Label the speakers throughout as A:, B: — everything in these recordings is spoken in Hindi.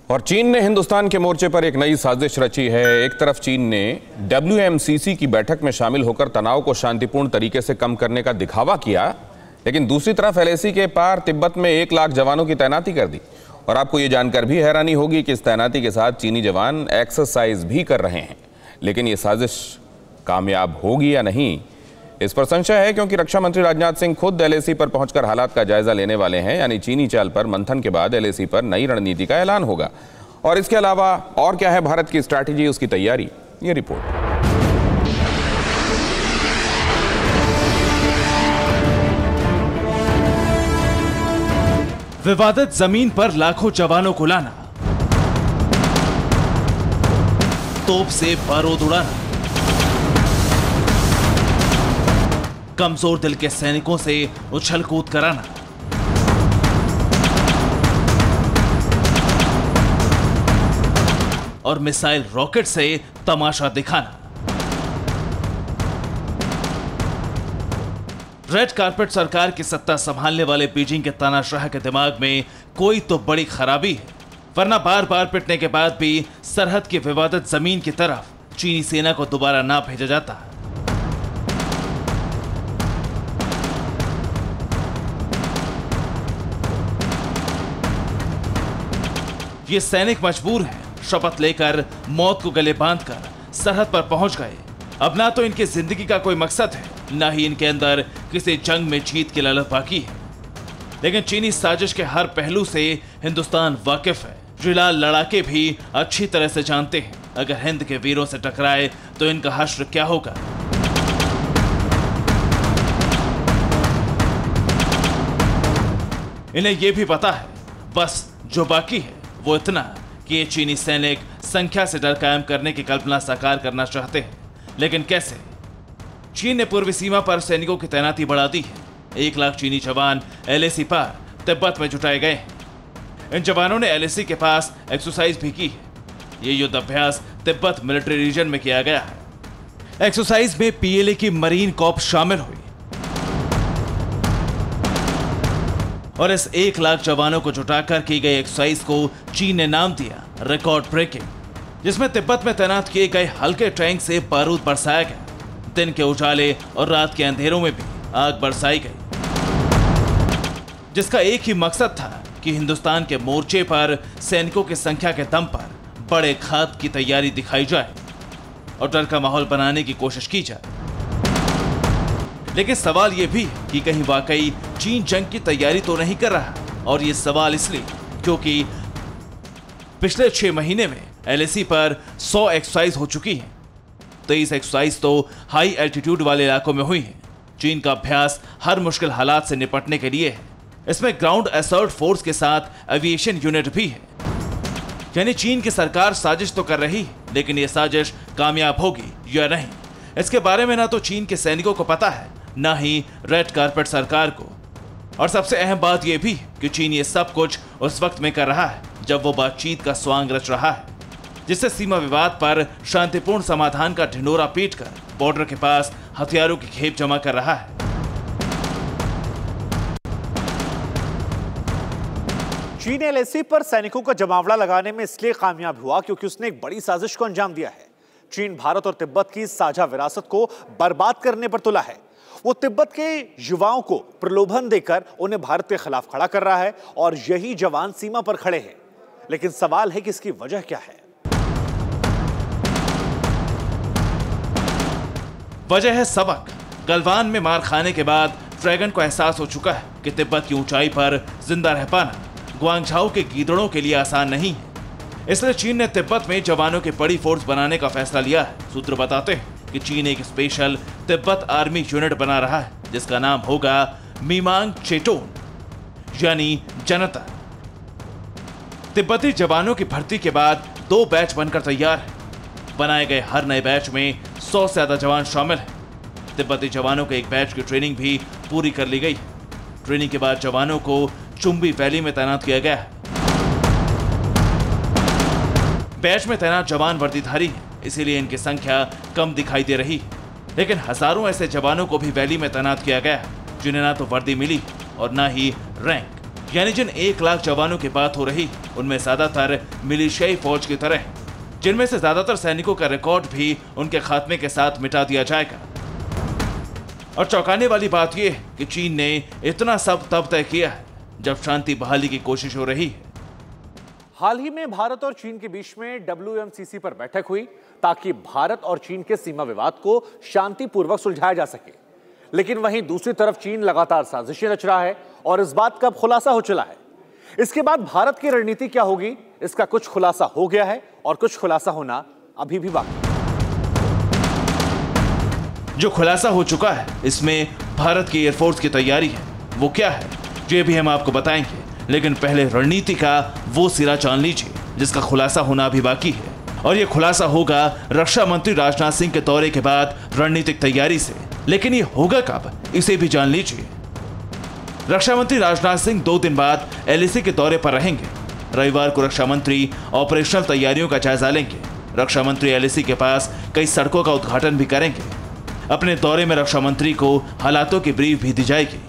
A: और चीन ने हिंदुस्तान के मोर्चे पर एक नई साजिश रची है। एक तरफ चीन ने WMCC की बैठक में शामिल होकर तनाव को शांतिपूर्ण तरीके से कम करने का दिखावा किया, लेकिन दूसरी तरफ LAC के पार तिब्बत में 1 लाख जवानों की तैनाती कर दी। और आपको ये जानकर भी हैरानी होगी कि इस तैनाती के साथ चीनी जवान एक्सरसाइज भी कर रहे हैं। लेकिन ये साजिश कामयाब होगी या नहीं, इस पर संशय है, क्योंकि रक्षा मंत्री राजनाथ सिंह खुद LAC पर पहुंचकर हालात का जायजा लेने वाले हैं। यानी चीनी चाल पर मंथन के बाद LAC पर नई रणनीति का ऐलान होगा। और इसके अलावा और क्या है भारत की स्ट्रैटेजी, उसकी तैयारी, ये रिपोर्ट।
B: विवादित जमीन पर लाखों जवानों को लाना, तोप से बारूद उड़ाना, कमजोर दिल के सैनिकों से उछल कूद कराना, और मिसाइल रॉकेट से तमाशा दिखाना। रेड कारपेट सरकार की सत्ता संभालने वाले बीजिंग के तानाशाह के दिमाग में कोई तो बड़ी खराबी है, वरना बार बार पिटने के बाद भी सरहद की विवादित जमीन की तरफ चीनी सेना को दोबारा ना भेजा जाता। ये सैनिक मजबूर हैं, शपथ लेकर मौत को गले बांधकर सरहद पर पहुंच गए। अब ना तो इनकी जिंदगी का कोई मकसद है, ना ही इनके अंदर किसी जंग में जीत की ललक बाकी है। लेकिन चीनी साजिश के हर पहलू से हिंदुस्तान वाकिफ है। जिलाल लड़ाके भी अच्छी तरह से जानते हैं, अगर हिंद के वीरों से टकराए तो इनका हश्र क्या होगा। इन्हें यह भी पता है, बस जो बाकी है वो इतना कि ये चीनी सैनिक संख्या से डर कायम करने की कल्पना साकार करना चाहते हैं। लेकिन कैसे? चीन ने पूर्वी सीमा पर सैनिकों की तैनाती बढ़ा दी है। 1 लाख चीनी जवान LAC पार तिब्बत में जुटाए गए हैं। इन जवानों ने LAC के पास एक्सरसाइज भी की है। ये युद्ध अभ्यास तिब्बत मिलिट्री रीजन में किया गया है। एक्सरसाइज में PLA की मरीन कॉर्प्स शामिल हुई और इस 1 लाख जवानों को जुटाकर की गई एक्सरसाइज को चीन ने नाम दिया रिकॉर्ड ब्रेकिंग, जिसमें तिब्बत में तैनात किए गए हल्के टैंक से बारूद बरसाया गया। दिन के उजाले और रात के अंधेरों में भी आग बरसाई गई, जिसका एक ही मकसद था कि हिंदुस्तान के मोर्चे पर सैनिकों की संख्या के दम पर बड़े घात की तैयारी दिखाई जाए और डर का माहौल बनाने की कोशिश की जाए। लेकिन सवाल यह भी है कि कहीं वाकई चीन जंग की तैयारी तो नहीं कर रहा। और यह सवाल इसलिए क्योंकि पिछले 6 महीने में LAC पर 100 एक्सरसाइज हो चुकी हैं। 23 एक्सरसाइज तो हाई एल्टीट्यूड वाले इलाकों में हुई हैं। चीन का अभ्यास हर मुश्किल हालात से निपटने के लिए है। इसमें ग्राउंड असॉल्ट फोर्स के साथ एविएशन यूनिट भी है। यानी चीन की सरकार साजिश तो कर रही है, लेकिन यह साजिश कामयाब होगी या नहीं, इसके बारे में ना तो चीन के सैनिकों को पता है, ना ही रेड कारपेट सरकार को। और सबसे अहम बात यह भी कि चीन ये सब कुछ उस वक्त में कर रहा है जब वो बातचीत का स्वांग रच रहा है, जिससे सीमा विवाद पर शांतिपूर्ण समाधान का ढिंडोरा पीटकर बॉर्डर के पास हथियारों की खेप जमा कर रहा है।
C: चीन LAC पर सैनिकों का जमावड़ा लगाने में इसलिए कामयाब हुआ क्योंकि उसने एक बड़ी साजिश को अंजाम दिया है। चीन भारत और तिब्बत की साझा विरासत को बर्बाद करने पर तुला है। वो तिब्बत के युवाओं को प्रलोभन देकर उन्हें भारत के खिलाफ खड़ा कर रहा है और यही जवान सीमा पर खड़े हैं। लेकिन सवाल है कि इसकी वजह क्या है?
B: वजह है सबक। गलवान में मार खाने के बाद ड्रैगन को एहसास हो चुका है कि तिब्बत की ऊंचाई पर जिंदा रह पाना ग्वांगझाओ के गीदड़ों के लिए आसान नहीं है। इसलिए चीन ने तिब्बत में जवानों की बड़ी फोर्स बनाने का फैसला लिया है। सूत्र बताते हैं कि चीन एक स्पेशल तिब्बत आर्मी यूनिट बना रहा है, जिसका नाम होगा मीमांग चेटोन, यानी जनता। तिब्बती जवानों की भर्ती के बाद 2 बैच बनकर तैयार है। बनाए गए हर नए बैच में 100 से ज्यादा जवान शामिल हैं। तिब्बती जवानों के एक बैच की ट्रेनिंग भी पूरी कर ली गई है। ट्रेनिंग के बाद जवानों को चुंबी वैली में तैनात किया गया है। बैच में तैनात जवान वर्दीधारी हैं, इसीलिए इनकी संख्या कम दिखाई दे रही है। लेकिन हजारों ऐसे जवानों को भी वैली में तैनात किया गया है, जिन्हें ना तो वर्दी मिली और ना ही रैंक। यानी जिन 1 लाख जवानों की बात हो रही उनमें ज्यादातर मिलिशियाई फौज की तरह हैं, जिनमें से ज्यादातर सैनिकों का रिकॉर्ड भी उनके खात्मे के साथ मिटा दिया जाएगा। और चौंकाने वाली बात यह है कि चीन ने इतना सब तब तय किया है जब शांति बहाली की कोशिश हो रही है।
C: हाल ही में भारत और चीन के बीच में WMCC पर बैठक हुई ताकि भारत और चीन के सीमा विवाद को शांतिपूर्वक सुलझाया जा सके। लेकिन वहीं दूसरी तरफ चीन लगातार साजिशें रच रहा है और इस बात का खुलासा हो चला है। इसके बाद भारत की रणनीति क्या होगी, इसका कुछ खुलासा हो गया है और कुछ खुलासा होना अभी भी बाकी।
B: जो खुलासा हो चुका है इसमें भारत की एयरफोर्स की तैयारी है, वो क्या है ये भी हम आपको बताएंगे। लेकिन पहले रणनीति का वो सिरा जान लीजिए जिसका खुलासा होना अभी बाकी है। और ये खुलासा होगा रक्षा मंत्री राजनाथ सिंह के दौरे के बाद रणनीतिक तैयारी से। लेकिन ये होगा कब, इसे भी जान लीजिए। रक्षा मंत्री राजनाथ सिंह 2 दिन बाद LAC के दौरे पर रहेंगे। रविवार को रक्षा मंत्री ऑपरेशनल तैयारियों का जायजा लेंगे। रक्षा मंत्री LAC के पास कई सड़कों का उद्घाटन भी करेंगे। अपने दौरे में रक्षा मंत्री को हालातों की ब्रीफ भी दी जाएगी।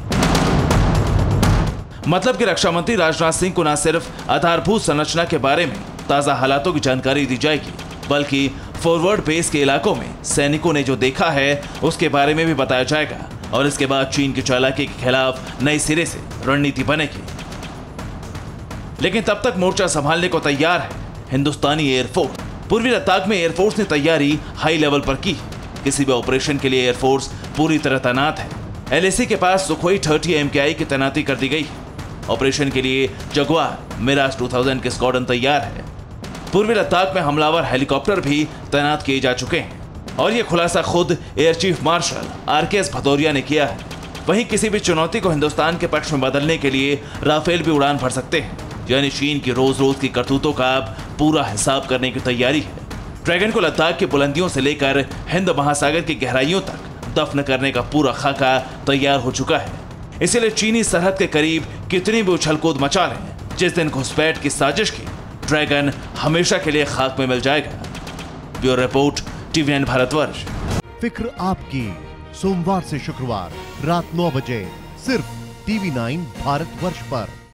B: मतलब कि रक्षा मंत्री राजनाथ सिंह को न सिर्फ आधारभूत संरचना के बारे में ताजा हालातों की जानकारी दी जाएगी, बल्कि फॉरवर्ड बेस के इलाकों में सैनिकों ने जो देखा है उसके बारे में भी बताया जाएगा। और इसके बाद चीन की चालाकी के खिलाफ नए सिरे से रणनीति बनेगी। लेकिन तब तक मोर्चा संभालने को तैयार है हिंदुस्तानी एयरफोर्स। पूर्वी लद्दाख में एयरफोर्स ने तैयारी हाई लेवल पर की। किसी भी ऑपरेशन के लिए एयरफोर्स पूरी तरह तैनात है। LAC के पास सुखोई 30 MKI की तैनाती कर दी गई है। ऑपरेशन के लिए जगुआर, मिराज 2000 के स्क्वाड्रन तैयार है। पूर्वी लद्दाख में हमलावर हेलीकॉप्टर भी तैनात किए जा चुके हैं। और यह खुलासा खुद air chief marshal RKS Bhadauria ने किया है। वहीं किसी भी चुनौती को हिंदुस्तान के पक्ष में बदलने के लिए राफेल भी उड़ान भर सकते हैं। यानी चीन की रोज रोज की करतूतों का अब पूरा हिसाब करने की तैयारी है। ड्रैगन को लद्दाख की बुलंदियों से लेकर हिंद महासागर की गहराइयों तक दफन करने का पूरा खाका तैयार हो चुका है। इसीलिए चीनी सरहद के करीब कितनी भी उछलकूद मचा लें, जिस दिन घुसपैठ की साजिश की ड्रैगन हमेशा के लिए खाक में मिल जाएगा। Bureau report, TV9 Bharatvarsh.
D: फिक्र आपकी, सोमवार से शुक्रवार रात 9 बजे सिर्फ TV9 भारतवर्ष पर।